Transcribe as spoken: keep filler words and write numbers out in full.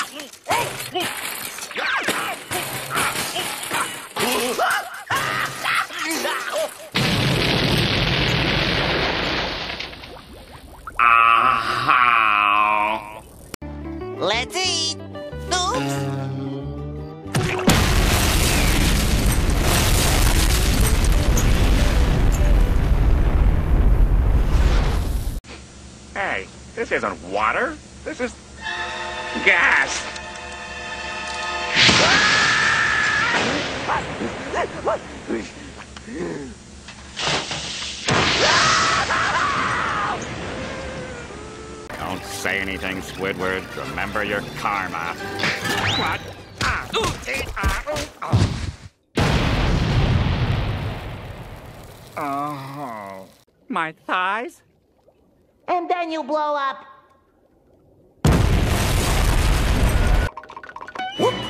Let's eat. Oops. Hey, this isn't water. This is gas. Don't say anything, Squidward. Remember your karma. What? Ah, ooh, ee, ah, ooh, oh. Oh. My thighs? And then you blow up. Whoop.